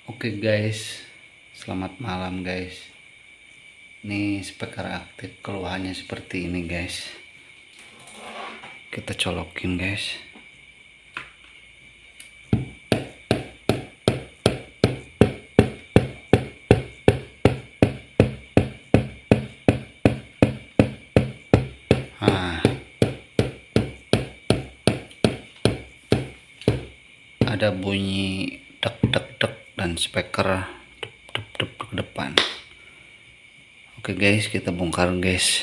Oke guys, selamat malam guys. Ini speaker aktif keluhannya seperti ini guys. Kita colokin guys. Nah, ada bunyi dek dek dek dan speaker dep dep dep ke depan. Oke guys, kita bongkar guys.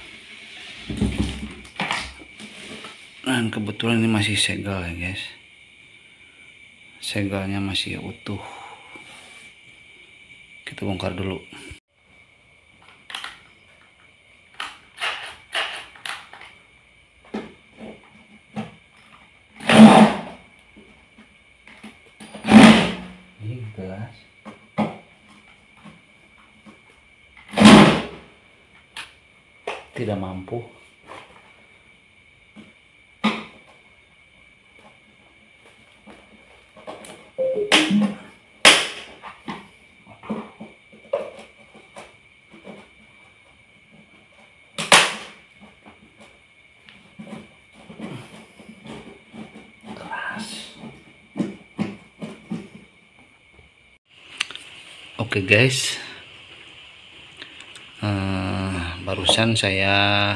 Dan kebetulan ini masih segel ya guys. Segelnya masih utuh. Kita bongkar dulu. Ini gelas. Tidak mampu. Oke guys, barusan saya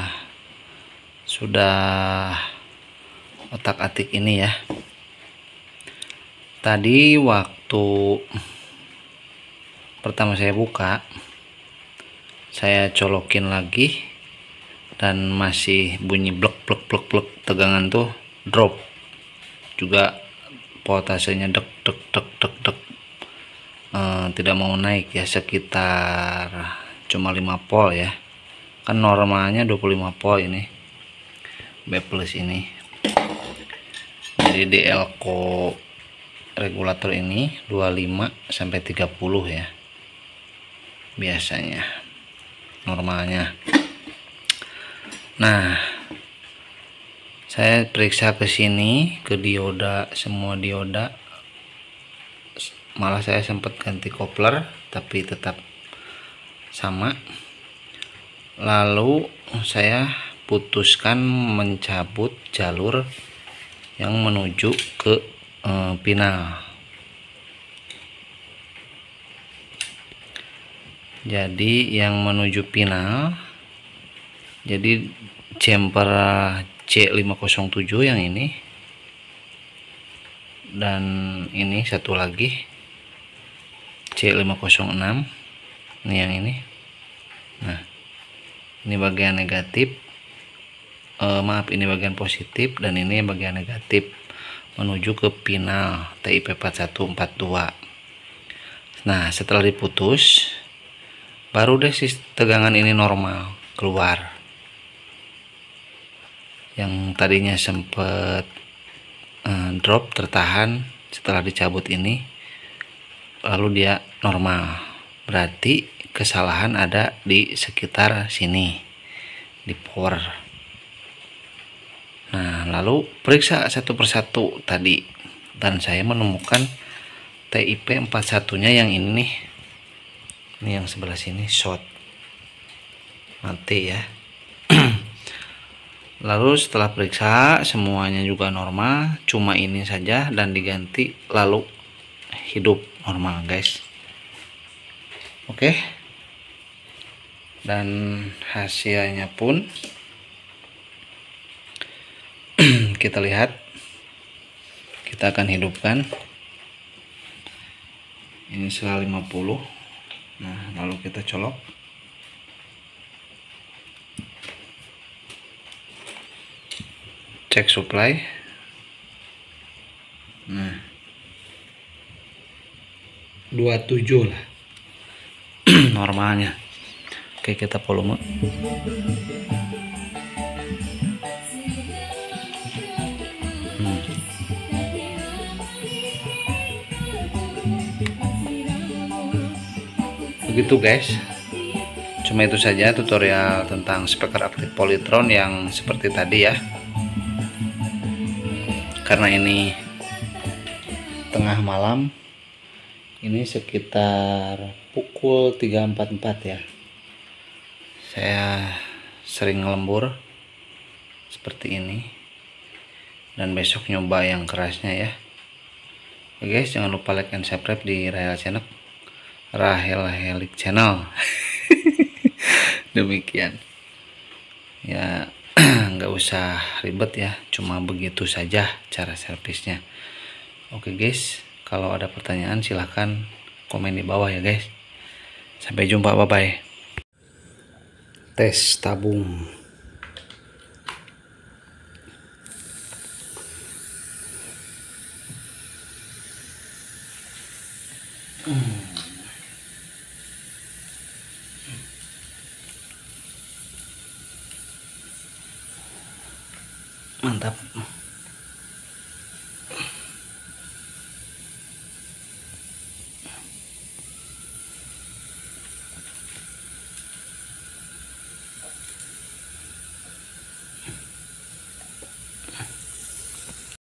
sudah otak-atik ini ya. Tadi waktu pertama saya buka, saya colokin lagi dan masih bunyi blek blek blek blek, tegangan tuh drop, juga voltasenya dek dek dek dek dek. Tidak mau naik ya, sekitar cuma 5 volt ya, kan normalnya 25 volt ini B plus ini. Jadi di elko regulator ini 25 sampai 30 ya biasanya normalnya. Nah, saya periksa ke sini, ke dioda, semua dioda. Malah saya sempat ganti kopler tapi tetap sama. Lalu saya putuskan mencabut jalur yang menuju ke pinal. Jadi yang menuju pinal, jadi jumper C507 yang ini, dan ini satu lagi C506, ini yang ini. Nah, ini bagian negatif, maaf, ini bagian positif, dan ini bagian negatif menuju ke pinal TIP 4142. Nah, setelah diputus, baru deh si tegangan ini normal keluar. Yang tadinya sempat drop, tertahan, setelah dicabut ini lalu dia normal. Berarti kesalahan ada di sekitar sini, di power. Nah, lalu periksa satu persatu tadi, dan saya menemukan TIP 41 nya yang ini nih. Ini yang sebelah sini short, mati ya. Lalu setelah periksa semuanya juga normal, cuma ini saja dan diganti, lalu hidup normal guys. Oke, dan hasilnya pun kita lihat. Kita akan hidupkan ini 150. Nah, lalu kita colok. Cek supply. Nah, 27 lah normalnya. Oke, kita volume. Begitu guys, cuma itu saja tutorial tentang speaker aktif Polytron yang seperti tadi ya. Karena ini tengah malam, Ini sekitar pukul 3.44 ya. Saya sering ngelembur seperti ini, dan besok nyoba yang kerasnya ya. Oke guys, jangan lupa like and subscribe di Rahel Helik Channel. Demikian ya. Nggak usah ribet ya, cuma begitu saja cara servisnya. Oke guys, kalau ada pertanyaan silahkan komen di bawah ya guys. Sampai jumpa, bye bye. Tes tabung. Mantap.